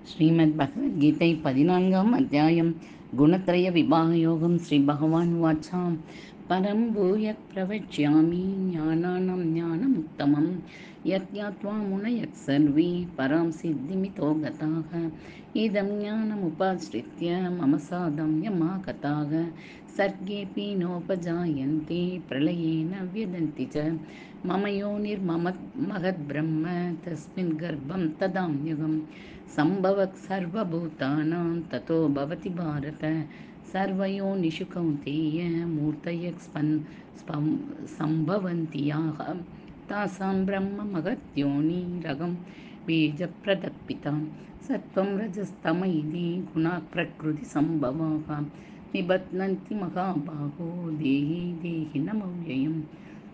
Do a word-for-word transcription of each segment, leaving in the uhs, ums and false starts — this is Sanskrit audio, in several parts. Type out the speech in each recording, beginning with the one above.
ஸ்ரீமத் பகவத்கீதை பதினான்காம் அத்தியாயம் குணத்ரய விபாக யோகம். ஸ்ரீ பகவான் வாச்சாம் பரம் பூய பிரவச்யாமி ஞானானம் ஞானம் உத்தமம் யத் ஞாத்வா முனயத் சர்வே பராம் சித்திமிதோ கதாக இதம் ஞானம் உபாஸ்ரித்ய மம சாதம்யமாகதாக சர்கேபி நோபஜாயந்தே பிரளயேன வியதந்தி ச மம யோனிர்மம மகத் பிரம்ம தஸ்மின் கர்ப்பம் ததாம்யுகம் சம்பவக் சர்வபூதானாம் ததோ பவதி பாரத சர்வயோனிஷு கௌந்தேய மூர்த்தயக் ஸ்பன் ஸ்பம் சம்பவந்தி யாக தாசாம் பிரம்ம மகத்யோனிரகம் பீஜப்ரதப்பிதாம் சத்வம் ரஜஸ்தம இதி குணாக் பிரக்ருதி சம்பவாக நிபத்னந்தி மகாபாகோ தேஹி தேஹினமவ்யயம்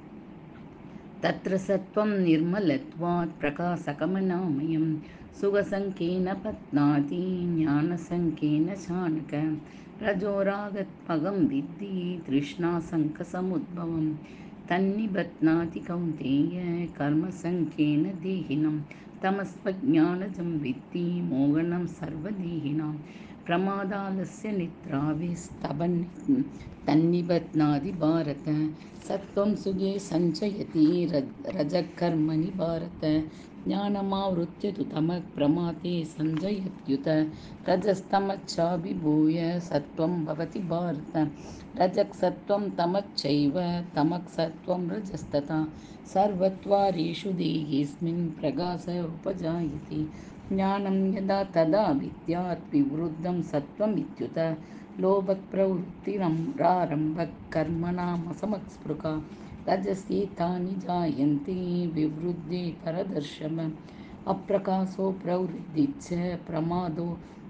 तत्र सत्त्वं निर्मलत्वात् प्रकाशकमनामयं सुखसङ्ख्येन पत्नाति ज्ञानसङ्ख्येन चाणक रजोरागत्मगं विद्धि तृष्णासङ्कसमुद्भवं तन्निबध्नाति कौन्तेय कर्मसङ्ख्येन देहिनं तमस्त्वज्ञानजं विद्धि मोहनं सर्वदेहिनां प्रमादालस्य निद्राविस्तबन् तन्निबध्नाति भारत सत्त्वं सुखे सञ्चयति रजकर्मणि भारत ज्ञानमावृत्य तु तमः प्रमादे सञ्जयत्युत रजस्तमश्चाभिभूय सत्त्वं भवति भारत रजः सत्त्वं तमश्चैव तमः सत्त्वं रजस्तथा सर्वत्वारेषु देहेऽस्मिन् प्रकाश उपजायते ज्ञानं यदा तदा विद्यात् विवृद्धं सत्त्वमित्युत लोभप्रवृत्तिरम्रारम्भः कर्मणामसमस्पृहा रजस्येतानि जायन्ते विवृद्धे परदर्शम अप्रकाशो प्रवृद्धिश्च प्रमादो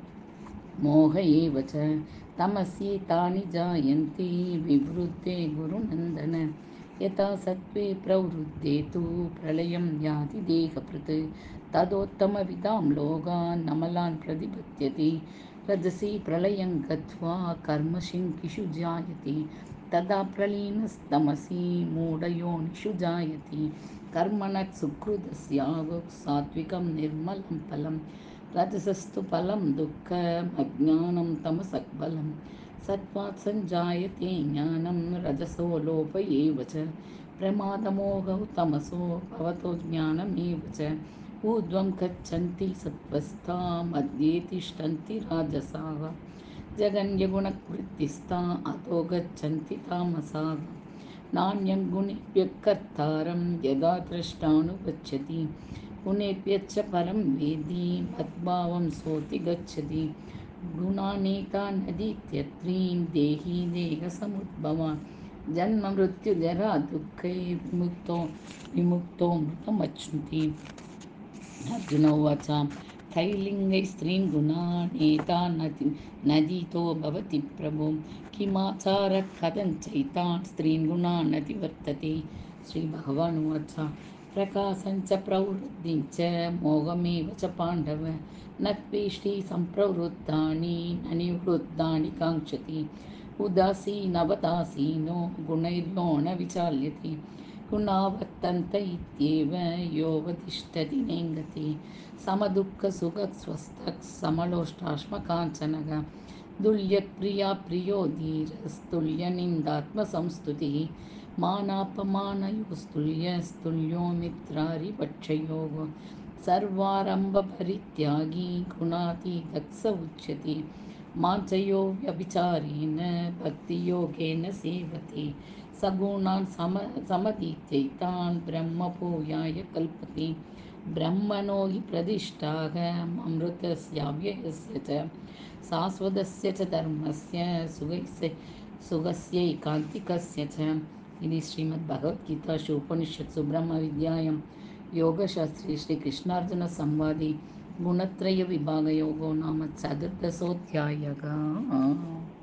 मोह एव च तमस्येतानि जायन्ते विवृद्धे गुरुनन्दन यथा सत्त्वे प्रवृद्धे तु प्रलयं याति देहभृत् तदोत्तमविदां लोकान् अमलान् प्रतिपद्यते रजसि प्रलयं गत्वा कर्मशङ्किषु जायते तदा प्रलीनस्तमसि मूढयोनिषु जायते कर्मणः सुकृतस्याहुः सात्विकं निर्मलं फलं रजसस्तु फलं दुःखम् अज्ञानं तमसः बलं सत्त्वात् सञ्जायते ज्ञानं रजसो लोभ एव च प्रमादमोहौ तमसो भवतो ज्ञानमेव च ऊर्ध्वं गच्छन्ति सत्त्वस्ता मध्ये तिष्ठन्ति राजसाः जगन्यगुणवृत्तिस्ता अधो गच्छन्ति तामसाः नान्यं गुणेभ्यः कर्तारं यदा द्रष्टानुगच्छति गुणेभ्यश्च परं वेदी मद्भावं सोऽति गच्छति गुणानेतानदीत्यत्रीन् देही देहसमुद्भवान् जन्म मृत्युजरा दुःखै विमुक्तो विमुक्तो मृतमश्नुति अर्जुन उवाच कैर्लिङ्गैः स्त्रीन् गुणानेतानदि नदीतो भवति प्रभो किमाचारः कथञ्चैतान् स्त्रीन् गुणान् अतिवर्तते श्रीभगवान् उवाच प्रकाशञ्च प्रवृत्तिं च मोहमेव च पाण्डव न त्वेष्टि सम्प्रवृत्तानि न निवृत्तानि काङ्क्षति उदासीनवदासीनो गुणैर्यो न विचाल्यते गुणावर्तन्त इत्येव योऽवतिष्ठति नेङ्गते समदुःखसुखस्वस्थः समलोष्टाश्मकाञ्चनः तुल्यप्रिया प्रियो धीरस्तुल्यनिन्दात्मसंस्तुतिः मानापमानयोस्तुल्यस्तुल्यो मित्रारिपक्षयोः सर्वारम्भपरित्यागी गुणातीतः स उच्यते माञ्चयो व्यभिचारेण भक्तियोगेन सेवते सगुणान् सम समतीत्यैतान् ब्रह्मभूयाय कल्पते ब्रह्मणो हि प्रतिष्ठाः अमृतस्याव्ययस्य च शाश्वतस्य च धर्मस्य सुखस्य सुखस्यैकान्तिकस्य च इति श्रीमद्भगवद्गीतासु उपनिषत्सु ब्रह्मविद्यायां योगशास्त्रे श्रीकृष्णार्जुनसंवादे गुणत्रयविभागयोगो नाम चतुर्दशोऽध्यायः।